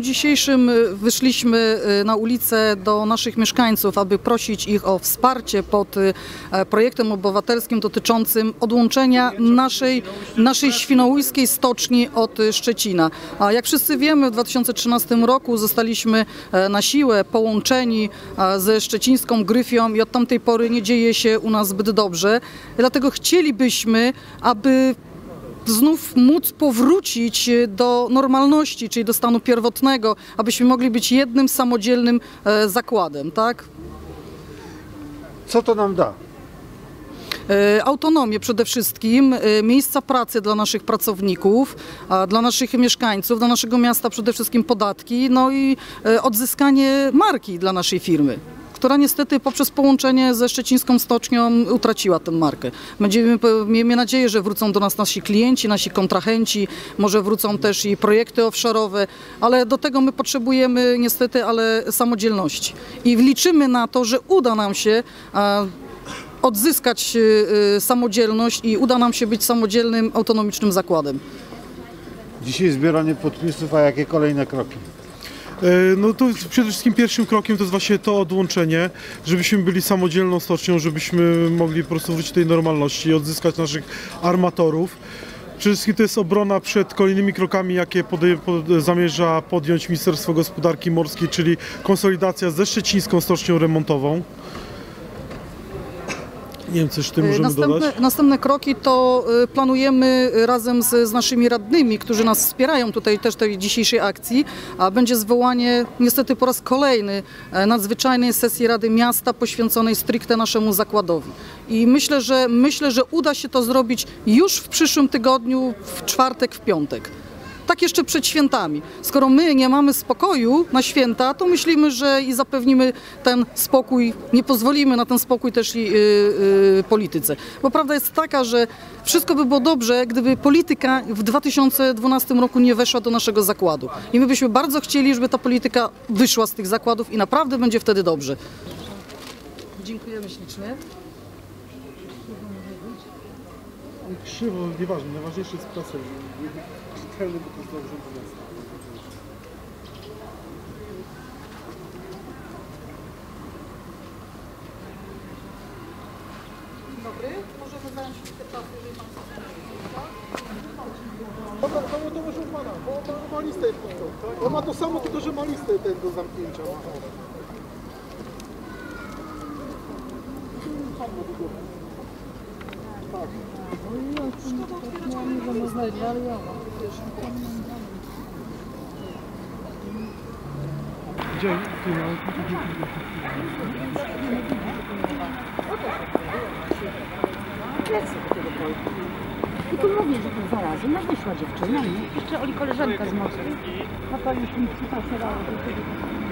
dzisiejszym wyszliśmy na ulicę do naszych mieszkańców, aby prosić ich o wsparcie pod projektem obywatelskim dotyczącym odłączenia naszej świnoujskiej stoczni od Szczecina. A jak wszyscy wiemy, w 2013 roku zostaliśmy na siłę połączeni ze szczecińską Gryfią i od tamtej pory nie dzieje się u nas zbyt dobrze. Dlatego chcielibyśmy, aby znów móc powrócić do normalności, czyli do stanu pierwotnego, abyśmy mogli być jednym samodzielnym zakładem, tak? Co to nam da? Autonomię przede wszystkim, miejsca pracy dla naszych pracowników, dla naszych mieszkańców, dla naszego miasta przede wszystkim podatki, no i odzyskanie marki dla naszej firmy, która niestety poprzez połączenie ze szczecińską stocznią utraciła tę markę. Miejmy nadzieję, że wrócą do nas nasi klienci, nasi kontrahenci, może wrócą też i projekty offshore'owe, ale do tego my potrzebujemy niestety, ale samodzielności. I liczymy na to, że uda nam się odzyskać samodzielność i uda nam się być samodzielnym, autonomicznym zakładem. Dzisiaj zbieranie podpisów, a jakie kolejne kroki? No to przede wszystkim pierwszym krokiem to jest właśnie to odłączenie, żebyśmy byli samodzielną stocznią, żebyśmy mogli po prostu wrócić do tej normalności i odzyskać naszych armatorów. Przede wszystkim to jest obrona przed kolejnymi krokami, jakie zamierza podjąć Ministerstwo Gospodarki Morskiej, czyli konsolidacja ze szczecińską stocznią remontową. Nie wiem, coś w tym możemy dodać? Następne kroki to planujemy razem z naszymi radnymi, którzy nas wspierają tutaj też tej dzisiejszej akcji, a będzie zwołanie niestety po raz kolejny nadzwyczajnej sesji Rady Miasta poświęconej stricte naszemu zakładowi. I myślę, że uda się to zrobić już w przyszłym tygodniu, w czwartek, w piątek. Tak jeszcze przed świętami. Skoro my nie mamy spokoju na święta, to myślimy, że i zapewnimy ten spokój, nie pozwolimy na ten spokój też i polityce. Bo prawda jest taka, że wszystko by było dobrze, gdyby polityka w 2012 roku nie weszła do naszego zakładu. I my byśmy bardzo chcieli, żeby ta polityka wyszła z tych zakładów i naprawdę będzie wtedy dobrze. Dziękujemy ślicznie. Krzywo, nieważne, najważniejsze jest praca. Dzień dobry, możemy zająć się te czasy, jeżeli pan To może u pana, bo on ma listę. On ma to samo, tylko że ma listę do zamknięcia. Tak. I tu mówię, że to zarazy. No wyszła dziewczyna, nie? Jeszcze Oli koleżanka z mocy. A to już mi przypasowała do tego.